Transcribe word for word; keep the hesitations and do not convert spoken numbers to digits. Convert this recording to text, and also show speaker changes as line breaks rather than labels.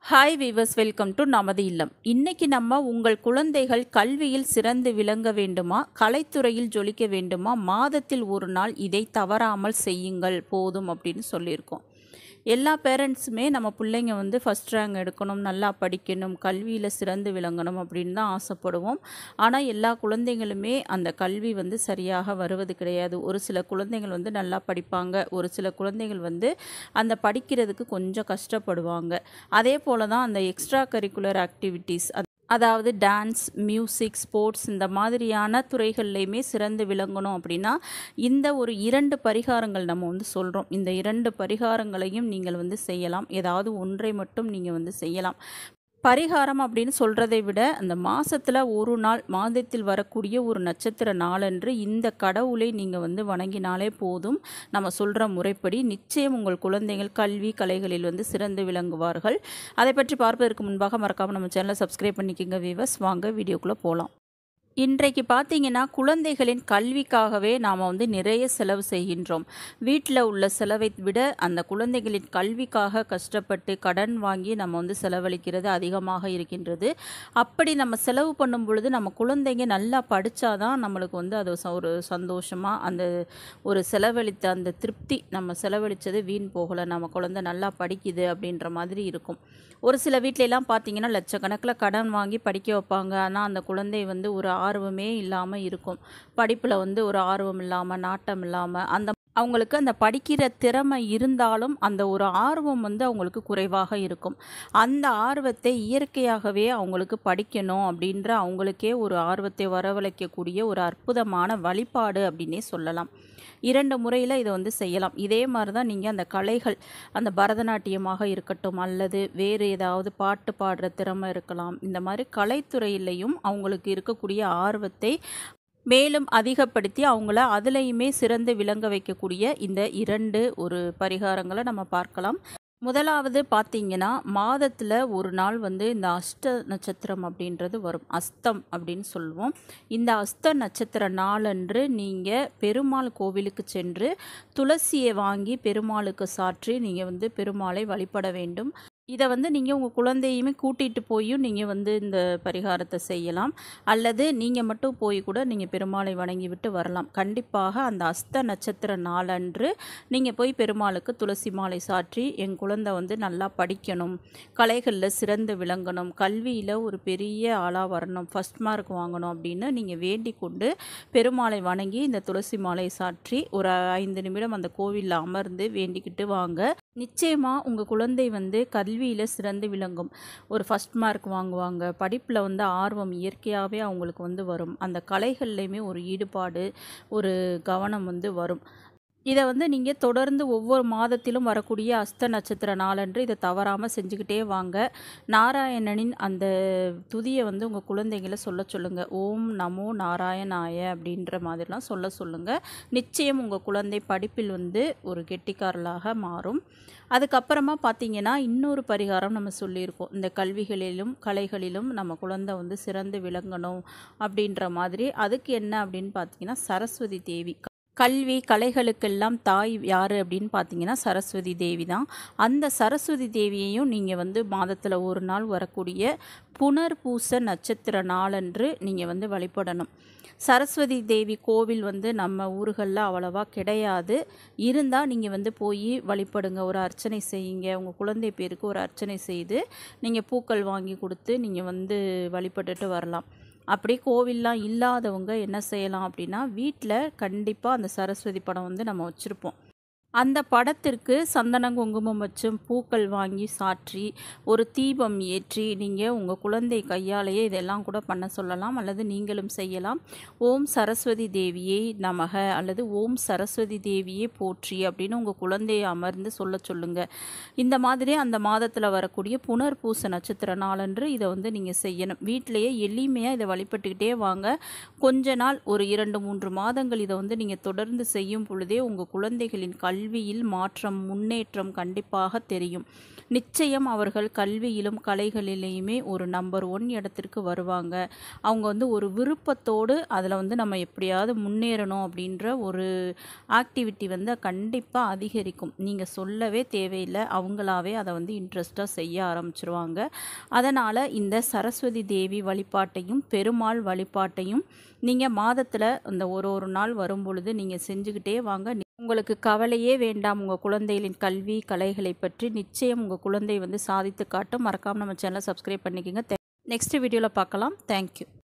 Hi viewers, welcome to நமது இல்லம். இன்னைக்கு நம்ம உங்கள் குழந்தைகள் கல்வியில் சிறந்து விளங்க வேண்டுமா, கலைத்துறையில் ஜொலிக்க வேண்டுமா, மாதத்தில் ஒரு நாள் இதை தவறாமல் செய்யுங்கள் போதும் அப்படின்னு சொல்லியிருக்கோம். எல்லா பேரண்ட்ஸுமே நம்ம பிள்ளைங்க வந்து ஃபஸ்ட் ரேங்க் எடுக்கணும், நல்லா படிக்கணும், கல்வியில் சிறந்து விளங்கணும் அப்படின்னு தான் ஆசைப்படுவோம். ஆனால் எல்லா குழந்தைங்களுமே அந்த கல்வி வந்து சரியாக வருவது கிடையாது. ஒரு சில குழந்தைகள் வந்து நல்லா படிப்பாங்க, ஒரு சில குழந்தைகள் வந்து அந்த படிக்கிறதுக்கு கொஞ்சம் கஷ்டப்படுவாங்க. அதே போல் தான் அந்த எக்ஸ்ட்ரா கரிக்குலர் ஆக்டிவிட்டீஸ், அதாவது டான்ஸ், மியூசிக், ஸ்போர்ட்ஸ் இந்த மாதிரியான துறைகள்லையுமே சிறந்து விளங்கணும் அப்படின்னா இந்த ஒரு இரண்டு பரிகாரங்கள் நம்ம வந்து சொல்கிறோம். இந்த இரண்டு பரிகாரங்களையும் நீங்கள் வந்து செய்யலாம். ஏதாவது ஒன்றை மட்டும் நீங்கள் வந்து செய்யலாம். பரிகாரம் அப்படின்னு சொல்கிறதை விட அந்த மாதத்தில் ஒரு நாள், மாதத்தில் வரக்கூடிய ஒரு நட்சத்திர நாளன்று இந்த கடவுளை நீங்கள் வந்து வணங்கினாலே போதும். நம்ம சொல்கிற முறைப்படி நிச்சயம் உங்கள் குழந்தைகள் கல்வி கலைகளில் வந்து சிறந்து விளங்குவார்கள். அதை பற்றி பார்ப்பதற்கு முன்பாக மறக்காமல் நம்ம சேனலை சப்ஸ்கிரைப் பண்ணிக்கோங்க வீவர்ஸ். வாங்க வீடியோக்குள்ளே போகலாம். இன்றைக்கு பார்த்தீங்கன்னா குழந்தைகளின் கல்விக்காகவே நாம் வந்து நிறைய செலவு செய்கின்றோம். வீட்டில் உள்ள செலவை விட அந்த குழந்தைகளின் கல்விக்காக கஷ்டப்பட்டு கடன் வாங்கி நம்ம வந்து செலவழிக்கிறது அதிகமாக இருக்கின்றது. அப்படி நம்ம செலவு பண்ணும் பொழுது நம்ம குழந்தைங்க நல்லா படித்தாதான் நம்மளுக்கு வந்து அது ஒரு சந்தோஷமாக அந்த ஒரு செலவழித்த அந்த திருப்தி, நம்ம செலவழித்தது வீண் போகலை, நம்ம குழந்தை நல்லா படிக்குது அப்படின்ற மாதிரி இருக்கும். ஒரு சில வீட்டிலலாம் பார்த்தீங்கன்னா லட்சக்கணக்கில் கடன் வாங்கி படிக்க வைப்பாங்க. ஆனால் அந்த குழந்தை வந்து ஒரு ஆர்வமே இல்லாமல் இருக்கும். படிப்பில் வந்து ஒரு ஆர்வம் இல்லாமல், நாட்டம் இல்லாமல், அந்த அவங்களுக்கு அந்த படிக்கிற திறமை இருந்தாலும் அந்த ஒரு ஆர்வம் வந்து அவங்களுக்கு குறைவாக இருக்கும். அந்த ஆர்வத்தை இயற்கையாகவே அவங்களுக்கு படிக்கணும் அப்படின்ற அவங்களுக்கே ஒரு ஆர்வத்தை வரவழைக்கக்கூடிய ஒரு அற்புதமான வழிபாடு அப்படின்னே சொல்லலாம். இரண்டு முறையில் இதை வந்து செய்யலாம். இதே மாதிரி தான் நீங்கள் அந்த கலைகள், அந்த பரதநாட்டியமாக இருக்கட்டும் அல்லது வேறு ஏதாவது பாட்டு பாடுற திறமை இருக்கலாம், இந்த மாதிரி கலைத்துறையிலையும் அவங்களுக்கு இருக்கக்கூடிய ஆர்வத்தை மேலும் அதிகப்படுத்தி அவங்கள அதுலேயுமே சிறந்து விளங்க வைக்கக்கூடிய இந்த இரண்டு ஒரு பரிகாரங்களை நம்ம பார்க்கலாம். முதலாவது பார்த்தீங்கன்னா, மாதத்தில் ஒரு நாள் வந்து இந்த அஷ்ட நட்சத்திரம் அப்படின்றது வரும். அஸ்தம் அப்படின்னு சொல்லுவோம். இந்த அஸ்த நட்சத்திர நாளன்று நீங்கள் பெருமாள் கோவிலுக்கு சென்று துளசியை வாங்கி பெருமாளுக்கு சாற்றி நீங்கள் வந்து பெருமாளை வழிபட வேண்டும். இதை வந்து நீங்கள் உங்கள் குழந்தையுமே கூட்டிகிட்டு போயும் நீங்கள் வந்து இந்த பரிகாரத்தை செய்யலாம். அல்லது நீங்கள் மட்டும் போய் கூட நீங்கள் பெருமாளை வணங்கி விட்டு வரலாம். கண்டிப்பாக அந்த அஸ்த நட்சத்திர நாளன்று நீங்கள் போய் பெருமாளுக்கு துளசி மாலை சாற்றி என் குழந்தை வந்து நல்லா படிக்கணும், கலைகளில் சிறந்து விளங்கணும், கல்வியில் ஒரு பெரிய ஆளாக வரணும், ஃபஸ்ட் மார்க் வாங்கணும் அப்படின்னு நீங்கள் வேண்டிக் கொண்டு பெருமாளை வணங்கி இந்த துளசி மாலை சாற்றி ஒரு ஐந்து நிமிடம் அந்த கோவிலில் அமர்ந்து வேண்டிக்கிட்டு வாங்க. நிச்சயமாக உங்கள் குழந்தை வந்து கல்வியில் சிறந்து விளங்கும். ஒரு ஃபஸ்ட் மார்க் வாங்குவாங்க. படிப்பில் வந்து ஆர்வம் இயற்கையாகவே அவங்களுக்கு வந்து வரும். அந்த கலைகள்லையுமே ஒரு ஈடுபாடு, ஒரு கவனம் வந்து வரும். இதை வந்து நீங்கள் தொடர்ந்து ஒவ்வொரு மாதத்திலும் வரக்கூடிய அஸ்த நட்சத்திர நாளன்று இதை தவறாமல் செஞ்சுக்கிட்டே வாங்க. நாராயணனின் அந்த துதியை வந்து உங்கள் குழந்தைகளை சொல்ல சொல்லுங்கள். ஓம் நமோ நாராயணாய அப்படின்ற மாதிரிலாம் சொல்ல சொல்லுங்கள். நிச்சயம் உங்கள் குழந்தை படிப்பில் வந்து ஒரு கெட்டிக்காரலாக மாறும். அதுக்கப்புறமா பார்த்தீங்கன்னா இன்னொரு பரிகாரம் நம்ம சொல்லியிருக்கோம். இந்த கல்விகளிலும் கலைகளிலும் நம்ம குழந்தை வந்து சிறந்து விளங்கணும் அப்படின்ற மாதிரி. அதுக்கு என்ன அப்படின்னு பார்த்தீங்கன்னா, சரஸ்வதி தேவி. கல்வி கலைகளுக்கெல்லாம் தாய் யார் அப்படின்னு பார்த்தீங்கன்னா சரஸ்வதி தேவி தான். அந்த சரஸ்வதி தேவியையும் நீங்கள் வந்து மாதத்தில் ஒரு நாள் வரக்கூடிய புனர்பூச நட்சத்திர நாளன்று நீங்கள் வந்து வழிபடணும். சரஸ்வதி தேவி கோவில் வந்து நம்ம ஊர்களில் அவ்வளவா கிடையாது. இருந்தால் நீங்கள் வந்து போய் வழிபடுங்க, ஒரு அர்ச்சனை செய்யுங்க. உங்கள் குழந்தை பேருக்கு ஒரு அர்ச்சனை செய்து நீங்கள் பூக்கள் வாங்கி கொடுத்து நீங்கள் வந்து வழிபட்டுட்டு வரலாம். அப்படி கோவில்லாம் இல்லாதவங்க என்ன செய்யலாம் அப்படின்னா, வீட்டில் கண்டிப்பாக அந்த சரஸ்வதி படம் வந்து நம்ம வச்சுருப்போம். அந்த படத்திற்கு சந்தனம் குங்குமம் வச்சும் பூக்கள் வாங்கி சாற்றி ஒரு தீபம் ஏற்றி நீங்கள் உங்கள் குழந்தை கையாலேயே இதெல்லாம் கூட பண்ண சொல்லலாம். அல்லது நீங்களும் செய்யலாம். ஓம் சரஸ்வதி தேவியை நமக அல்லது ஓம் சரஸ்வதி தேவியே போற்றி அப்படின்னு உங்கள் குழந்தையை அமர்ந்து சொல்ல சொல்லுங்கள். இந்த மாதிரி அந்த மாதத்தில் வரக்கூடிய புனர்பூச நட்சத்திர நாளன்று இதை வந்து நீங்கள் செய்யணும். வீட்டிலையே எளிமையாக இதை வழிபட்டுக்கிட்டே வாங்க. கொஞ்ச நாள் ஒரு இரண்டு மூன்று மாதங்கள் இதை வந்து நீங்கள் தொடர்ந்து செய்யும் பொழுதே உங்கள் குழந்தைகளின் கல்வி கல்வியில் மாற்றம் முன்னேற்றம் கண்டிப்பாக தெரியும். நிச்சயம் அவர்கள் கல்வியிலும் கலைகளிலேயுமே ஒரு நம்பர் ஒன் இடத்திற்கு வருவாங்க. அவங்க வந்து ஒரு விருப்பத்தோடு அதில் வந்து நம்ம எப்படியாவது முன்னேறணும் அப்படின்ற ஒரு ஆக்டிவிட்டி வந்து கண்டிப்பாக அதிகரிக்கும். நீங்கள் சொல்லவே தேவையில்லை, அவங்களாவே அதை வந்து இன்ட்ரெஸ்ட்டாக செய்ய ஆரம்பிச்சிருவாங்க. அதனால் இந்த சரஸ்வதி தேவி வழிபாட்டையும் பெருமாள் வழிபாட்டையும் நீங்கள் மாதத்தில் இந்த ஒரு ஒரு நாள் வரும் பொழுது நீங்கள் செஞ்சுக்கிட்டே வாங்க. உங்களுக்கு கவலையே வேண்டாம். உங்கள் குழந்தைகளின் கல்வி கலைகளை பற்றி நிச்சயம் உங்கள் குழந்தை வந்து சாதித்து காட்டும். மறக்காமல் நம்ம சேனலை சப்ஸ்கிரைப் பண்ணிக்கோங்க. நெக்ஸ்ட் வீடியோவில் பார்க்கலாம். தேங்க்யூ.